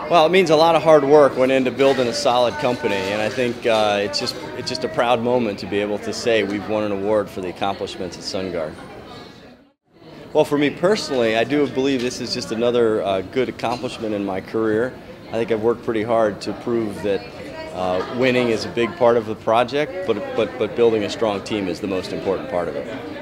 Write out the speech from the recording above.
Well, it means a lot of hard work went into building a solid company, and I think it's just a proud moment to be able to say we've won an award for the accomplishments at SunGard. Well, for me personally, I do believe this is just another good accomplishment in my career. I think I've worked pretty hard to prove that winning is a big part of the project, but building a strong team is the most important part of it.